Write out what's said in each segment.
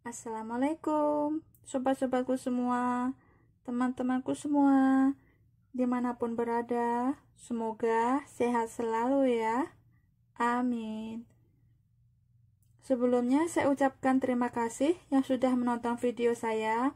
Assalamualaikum sobat-sobatku semua, teman-temanku semua, dimanapun berada, semoga sehat selalu ya, amin. Sebelumnya saya ucapkan terima kasih yang sudah menonton video saya,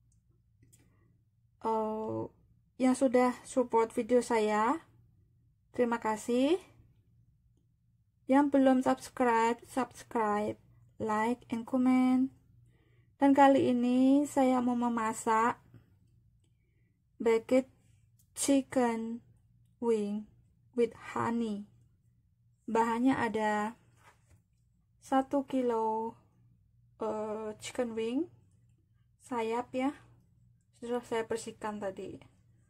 yang sudah support video saya, terima kasih. Yang belum subscribe, like, and comment. Dan kali ini saya mau memasak baked chicken wing with honey. Bahannya ada 1 kilo chicken wing sayap ya, sudah saya bersihkan tadi.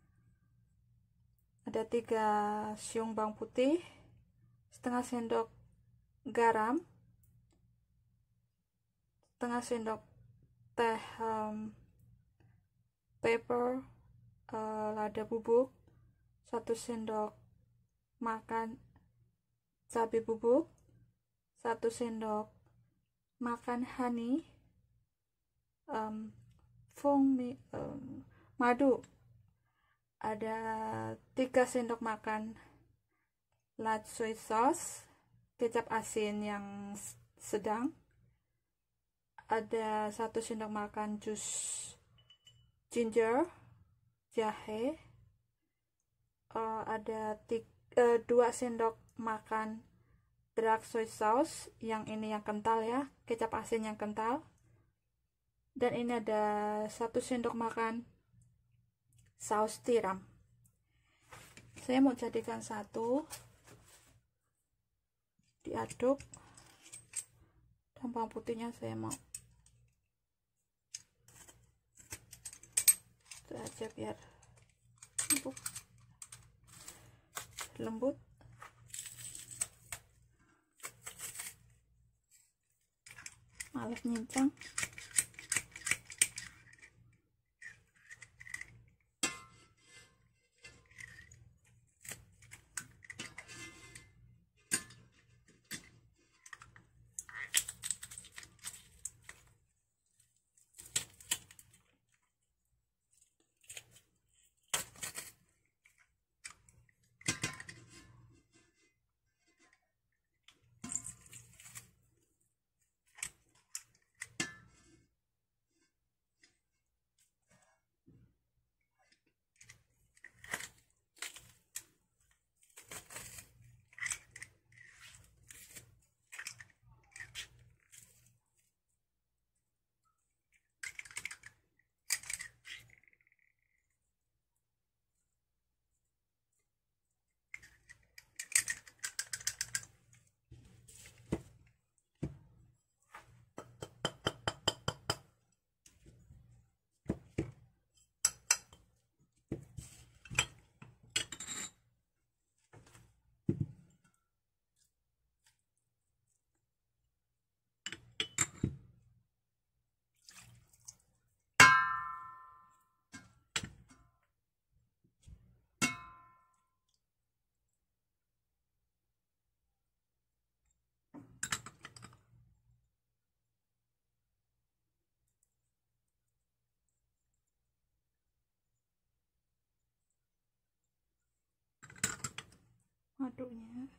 Ada 3 siung bawang putih, setengah sendok garam, setengah sendok teh pepper, lada bubuk, 1 sendok makan cabai bubuk, 1 sendok makan honey, madu, ada 3 sendok makan light soy sauce, kecap asin yang sedang, ada 1 sendok makan jus ginger, jahe, ada 2 sendok makan drak soy sauce, yang ini yang kental ya, kecap asin yang kental, dan ini ada 1 sendok makan saus tiram. Saya mau jadikan satu, diaduk, dan bawang putihnya saya mau itu aja biar lembut. Males nyincang. Madunya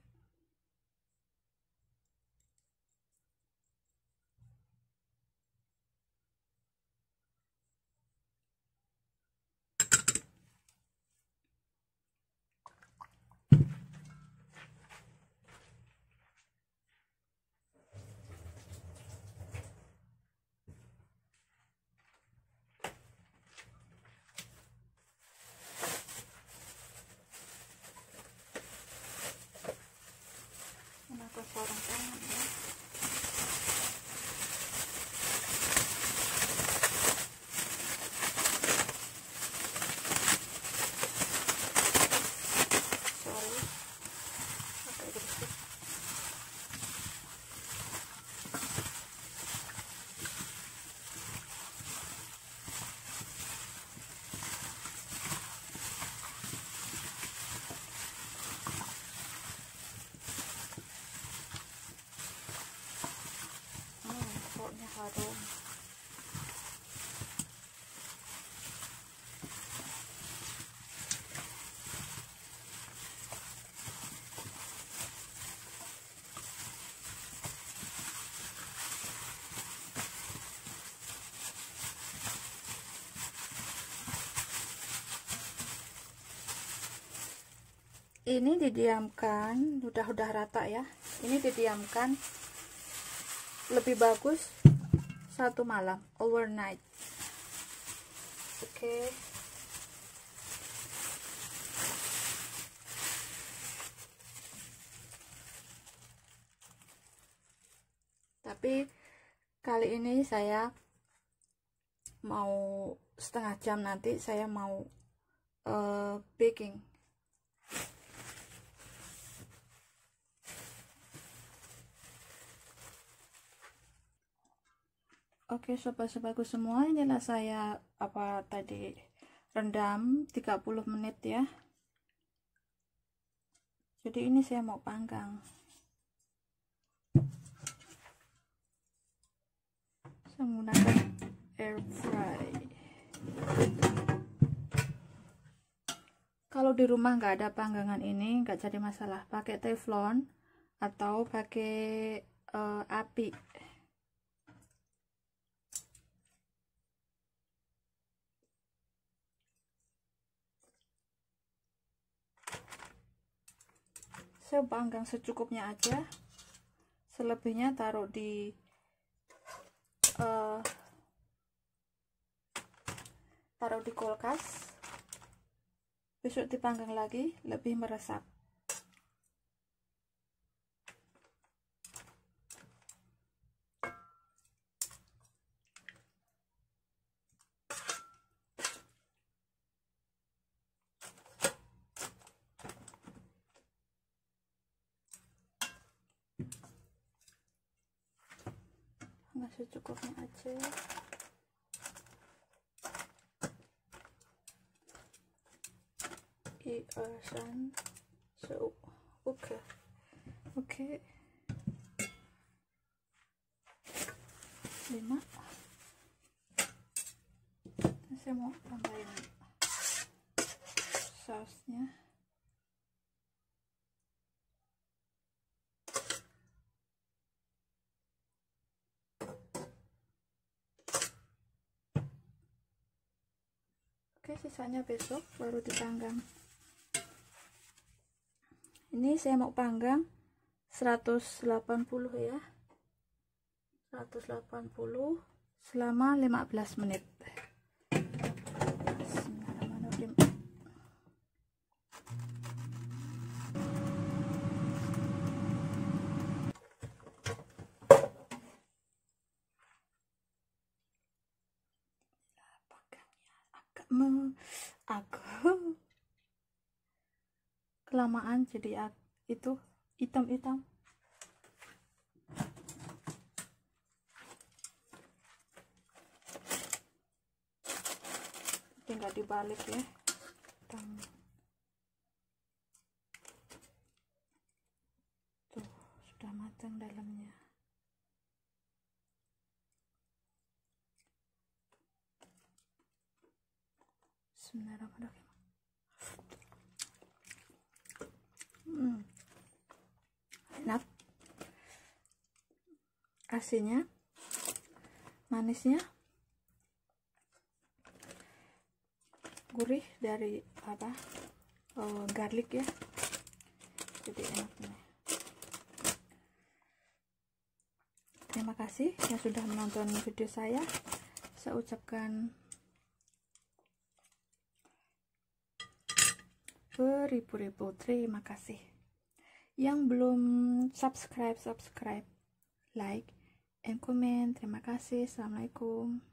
menggunakan sarung tangan ya. Sorry, agak bersih. Pokoknya harum. Ini didiamkan, udah rata ya. Ini didiamkan lebih bagus 1 malam, overnight. Oke. Tapi kali ini saya mau setengah jam, nanti saya mau baking. Oke sobat-sobatku semua, inilah saya tadi rendam 30 menit ya. Jadi ini saya mau panggang. Saya menggunakan air fry. Kalau di rumah nggak ada panggangan ini nggak jadi masalah, pakai teflon atau pakai api. Saya panggang secukupnya aja, selebihnya taruh di kulkas, besok dipanggang lagi lebih meresap. Masih cukupnya aja. Iarsan so oke. Oke. 5. Saya mau tambahin sausnya. Oke, sisanya besok baru dipanggang. Ini saya mau panggang 180 ya. 180 selama 15 menit. Bismillahirrahmanirrahim. Aku kelamaan jadi itu hitam-hitam. Tinggal dibalik ya. Tuh sudah matang dalamnya. Bismillahirrahmanirrahim. Enak, asinnya, manisnya, gurih dari garlic ya, jadi enak nih. Terima kasih yang sudah menonton video saya ucapkan beribu-ribu terima kasih. Yang belum subscribe, like and comment. Terima kasih. Assalamualaikum.